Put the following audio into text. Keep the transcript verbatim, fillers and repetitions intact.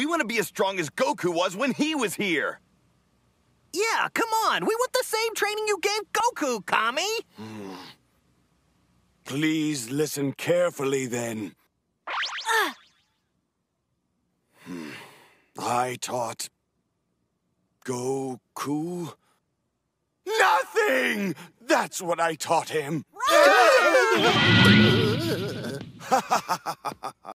We want to be as strong as Goku was when he was here. Yeah, come on. We want the same training you gave Goku, Kami. Hmm. Please listen carefully, then. Uh. Hmm. I taught Goku nothing! That's what I taught him.